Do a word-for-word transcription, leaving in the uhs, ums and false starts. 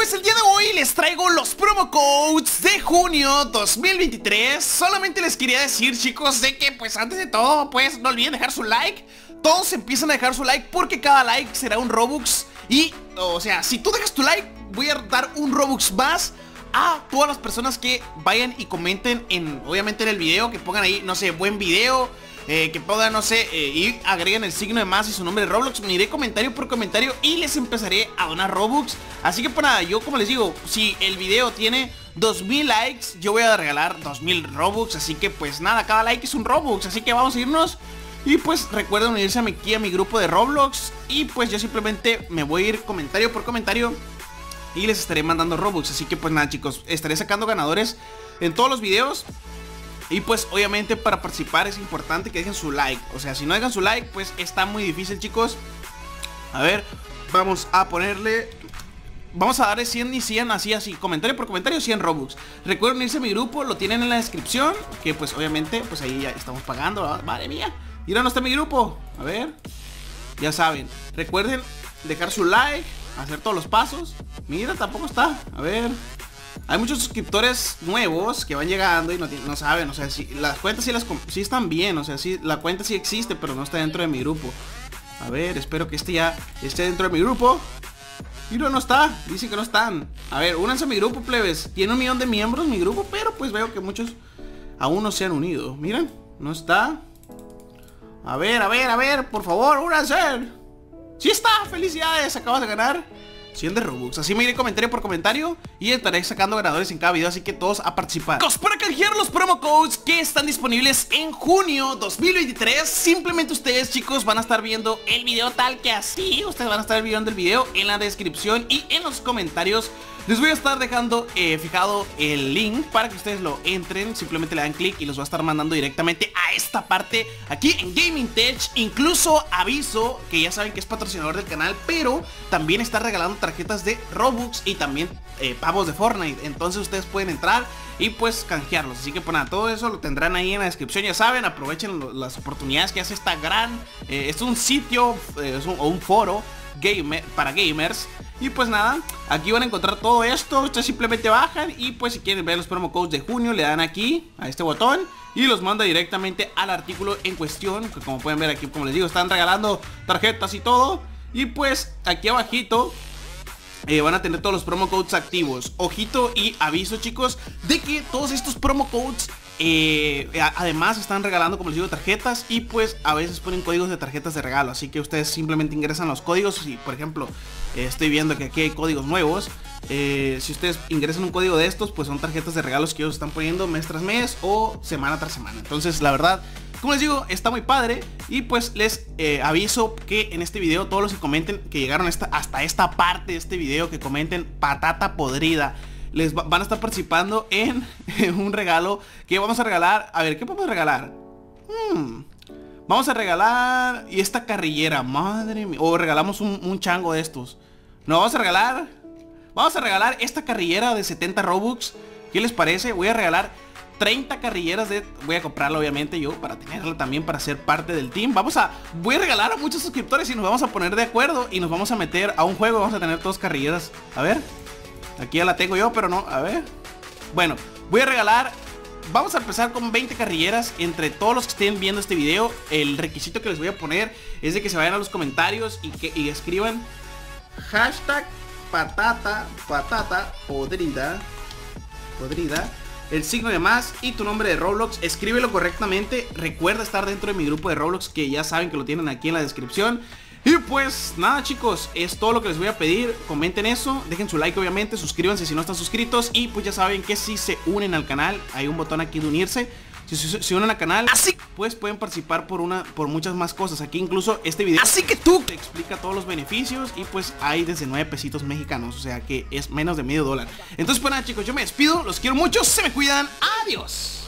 Pues el día de hoy les traigo los promo codes de junio dos mil veintitrés. Solamente les quería decir, chicos, de que pues antes de todo, pues no olviden dejar su like. Todos empiezan a dejar su like porque cada like será un Robux. Y, o sea, si tú dejas tu like, voy a dar un Robux más a todas las personas que vayan y comenten en, obviamente en el video, que pongan ahí, no sé, buen video, eh, que pongan, no sé, eh, y agreguen el signo de más y su nombre de Roblox. Miré comentario por comentario y les empezaré a donar Robux. Así que pues nada, yo como les digo, si el video tiene dos mil likes, yo voy a regalar dos mil Robux. Así que pues nada, cada like es un Robux. Así que vamos a irnos. Y pues recuerden unirse aquí a mi grupo de Roblox. Y pues yo simplemente me voy a ir comentario por comentario y les estaré mandando Robux. Así que pues nada, chicos, estaré sacando ganadores en todos los videos. Y pues obviamente para participar es importante que dejen su like. O sea, si no dejan su like, pues está muy difícil, chicos. A ver, vamos a ponerle, vamos a darle cien y cien, así, así, comentario por comentario, cien Robux. Recuerden unirse a mi grupo, lo tienen en la descripción. Que pues obviamente, pues ahí ya estamos pagando, ¿verdad? Madre mía. Mira, no está mi grupo. A ver, ya saben, recuerden dejar su like, hacer todos los pasos. Mira, tampoco está. A ver, hay muchos suscriptores nuevos que van llegando y no, no saben, o sea, si las cuentas sí, las, sí están bien, o sea, sí, la cuenta sí existe, pero no está dentro de mi grupo. A ver, espero que este ya esté dentro de mi grupo. Mira, no está, dicen que no están. A ver, únanse a mi grupo, plebes. Tiene un millón de miembros mi grupo, pero pues veo que muchos aún no se han unido. Miren, no está. A ver, a ver, a ver, por favor, únanse. ¡Sí está! ¡Felicidades! Acabas de ganar cien de Robux. Así me iré comentario por comentario y estaré sacando ganadores en cada video, así que todos a participar. Chicos, para canjear los promo codes que están disponibles en junio dos mil veintitrés, simplemente ustedes, chicos, van a estar viendo el video tal que así. Ustedes van a estar viendo el video en la descripción y en los comentarios. Les voy a estar dejando eh, fijado el link para que ustedes lo entren. Simplemente le dan clic y los va a estar mandando directamente a esta parte aquí en Gaming Tech. Incluso aviso que ya saben que es patrocinador del canal, pero también está regalando tarjetas de Robux y también eh, pavos de Fortnite. Entonces ustedes pueden entrar y pues canjearlos. Así que pues nada, todo eso lo tendrán ahí en la descripción. Ya saben, aprovechen lo, las oportunidades que hace esta gran eh, es un sitio eh, es un, o un foro gamer, para gamers. Y pues nada, aquí van a encontrar todo esto. Ustedes simplemente bajan y pues si quieren ver los promo codes de junio, le dan aquí a este botón y los manda directamente al artículo en cuestión, que como pueden ver aquí, como les digo, están regalando tarjetas y todo. Y pues aquí abajito Eh, van a tener todos los promo codes activos. Ojito y aviso, chicos, de que todos estos promo codes eh, además están regalando, como les digo, tarjetas. Y pues a veces ponen códigos de tarjetas de regalo. Así que ustedes simplemente ingresan los códigos. Si por ejemplo eh, estoy viendo que aquí hay códigos nuevos, eh, si ustedes ingresan un código de estos, pues son tarjetas de regalos que ellos están poniendo mes tras mes o semana tras semana. Entonces la verdad, como les digo, está muy padre. Y pues les eh, aviso que en este video todos los que comenten, que llegaron esta, hasta esta parte de este video, que comenten patata podrida, les va, van a estar participando en, en un regalo que vamos a regalar. A ver, ¿qué podemos regalar? Hmm, vamos a regalar y esta carrillera, madre mía. O regalamos un, un chango de estos. No, vamos a regalar Vamos a regalar esta carrillera de setenta Robux. ¿Qué les parece? Voy a regalar treinta carrilleras de... Voy a comprarla obviamente yo para tenerla también, para ser parte del team. Vamos a... Voy a regalar a muchos suscriptores y nos vamos a poner de acuerdo y nos vamos a meter a un juego. Vamos a tener dos carrilleras. A ver, aquí ya la tengo yo, pero no, a ver. Bueno, voy a regalar... Vamos a empezar con veinte carrilleras entre todos los que estén viendo este video. El requisito que les voy a poner es de que se vayan a los comentarios y que y escriban hashtag patata, patata podrida, podrida, el signo de más y tu nombre de Roblox. Escríbelo correctamente. Recuerda estar dentro de mi grupo de Roblox, que ya saben que lo tienen aquí en la descripción. Y pues nada, chicos, es todo lo que les voy a pedir. Comenten eso, dejen su like obviamente, suscríbanse si no están suscritos. Y pues ya saben que si se unen al canal, hay un botón aquí de unirse. Si se, se unen al canal, así pues pueden participar por una por muchas más cosas. Aquí incluso este video, así que tú, te explica todos los beneficios. Y pues hay desde nueve pesitos mexicanos, o sea que es menos de medio dólar. Entonces pues nada, chicos, yo me despido, los quiero mucho, se me cuidan, adiós.